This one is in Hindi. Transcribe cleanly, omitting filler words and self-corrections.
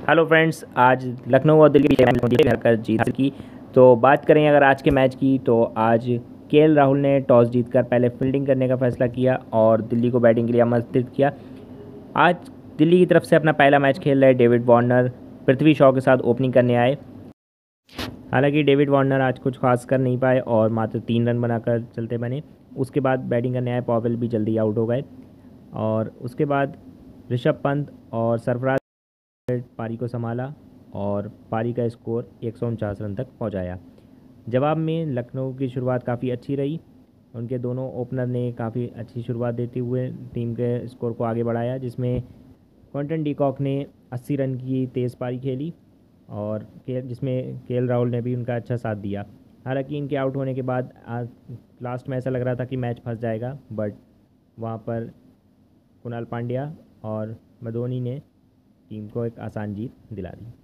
हेलो फ्रेंड्स, आज लखनऊ और दिल्ली के बीच घर कर जीत हासिल की। तो बात करें अगर आज के मैच की, तो आज केएल राहुल ने टॉस जीतकर पहले फील्डिंग करने का फैसला किया और दिल्ली को बैटिंग के लिए आमंत्रित किया। आज दिल्ली की तरफ से अपना पहला मैच खेल रहे डेविड वार्नर पृथ्वी शॉ के साथ ओपनिंग करने आए। हालांकि डेविड वार्नर आज कुछ खास कर नहीं पाए और मात्र 3 रन बनाकर चलते बने। उसके बाद बैटिंग करने आए पॉवेल भी जल्दी आउट हो गए और उसके बाद ऋषभ पंत और सरफराज पारी को संभाला और पारी का स्कोर 149 रन तक पहुंचाया। जवाब में लखनऊ की शुरुआत काफ़ी अच्छी रही। उनके दोनों ओपनर ने काफ़ी अच्छी शुरुआत देते हुए टीम के स्कोर को आगे बढ़ाया, जिसमें क्विंटन डीकॉक ने 80 रन की तेज़ पारी खेली और जिसमें केएल राहुल ने भी उनका अच्छा साथ दिया। हालांकि इनके आउट होने के बाद लास्ट में ऐसा लग रहा था कि मैच फंस जाएगा, बट वहाँ पर कुणाल पांड्या और मधोनी ने टीम को एक आसान जीत दिला दी।